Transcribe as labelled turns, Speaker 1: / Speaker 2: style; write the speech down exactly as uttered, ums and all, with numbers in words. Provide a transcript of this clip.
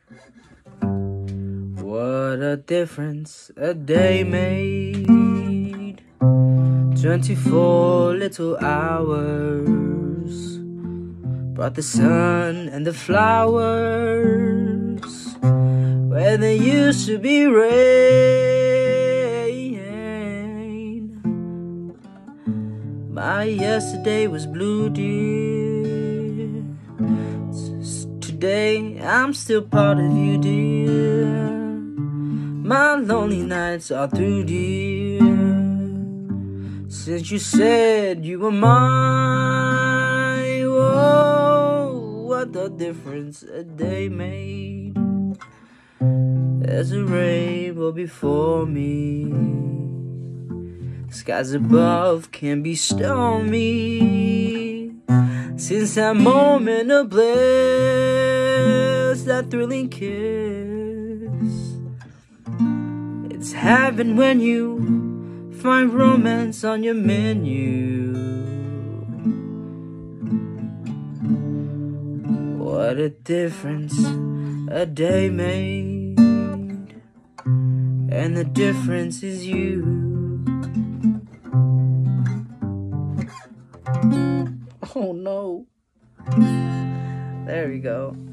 Speaker 1: What a difference a day made. Twenty-four little hours brought the sun and the flowers where there used to be rain. My yesterday was blue, dear. Today I'm still part of you, dear. My lonely nights are through, dear, since you said you were mine. Whoa, what a difference a day made. There's a rainbow before me. Skies above can be stormy. Since that moment of bliss, that thrilling kiss, it's heaven when you find romance on your menu. What a difference a day made, and the difference is you. Oh no. There we go.